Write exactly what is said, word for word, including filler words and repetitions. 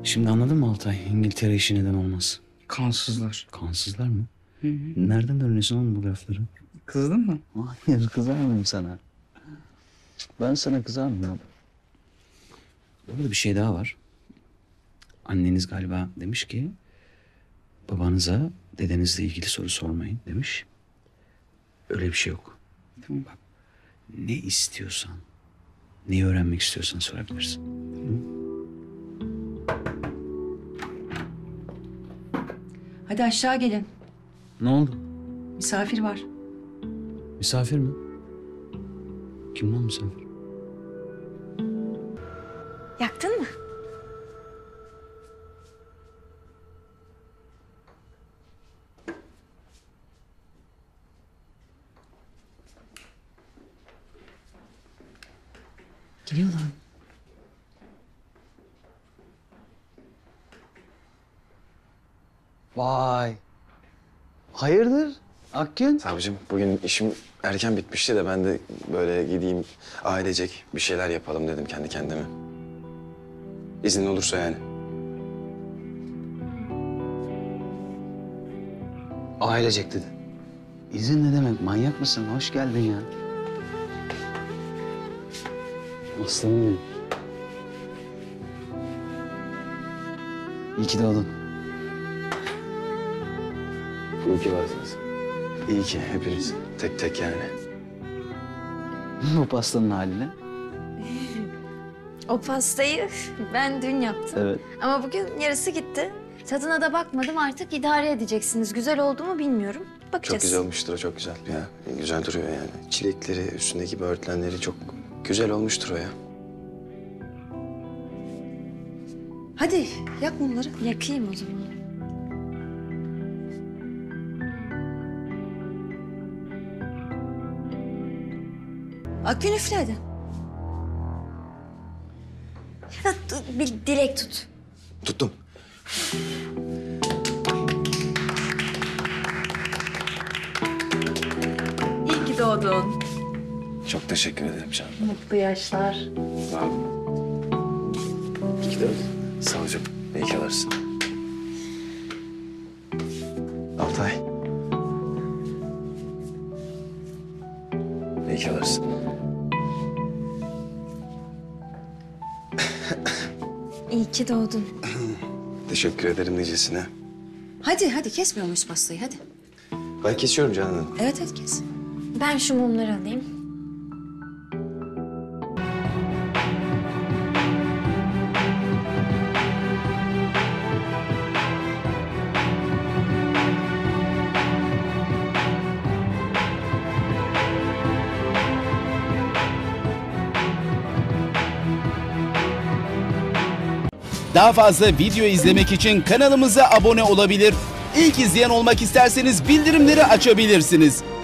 Şimdi anladın mı Altay? İngiltere işi neden olmaz? Kansızlar. Kansızlar mı? Hı hı. Nereden öğreniyorsun oğlum bu lafları? Kızdın mı? Hayır, kızar mıyım sana? Ben sana kızar mıyım? Burada bir şey daha var. Anneniz galiba demiş ki babanıza dedenizle ilgili soru sormayın demiş. Öyle bir şey yok. Tamam. Bak, ne istiyorsan, neyi öğrenmek istiyorsan sorabilirsin. Hadi aşağı gelin. Ne oldu? Misafir var. Misafir mi? Kim lan misafir? Yaktın mı? Geliyorlar. Vay. Hayırdır Akgün? Savcım bugün işim erken bitmişti de ben de böyle gideyim ailecek bir şeyler yapalım dedim kendi kendime. İznin olursa yani. Ailecek dedi. İzin ne demek? Manyak mısın? Hoş geldin ya. Aslanım benim. İyi ki doğdun. İyi ki varsınız. İyi ki hepiniz tek tek yani. Bu pastanın haline. O pastayı ben dün yaptım. Evet. Ama bugün yarısı gitti. Tadına da bakmadım, artık idare edeceksiniz. Güzel oldu mu bilmiyorum. Bakacağız. Çok güzel olmuştur o, çok güzel ya. Güzel duruyor yani. Çilekleri, üstündeki böğürtlenleri çok güzel olmuştur o ya. Hadi yak mumları. Yakayım o zaman. Akgün üfle hadi. Ya, dur, bir dilek tut. Tuttum. İyi ki doğdun. Çok teşekkür ederim canım. Mutlu yaşlar. Sağ ol. İyi ki de savcım. İyi ki varsın. Altay. İyi ki varsın. İyi ki doğdun. Teşekkür ederim nicesine. Hadi hadi kesmiyor muyuz pastayı hadi. Ben kesiyorum canım. Evet hadi kes. Ben şu mumları alayım. Daha fazla video izlemek için kanalımıza abone olabilir. İlk izleyen olmak isterseniz bildirimleri açabilirsiniz.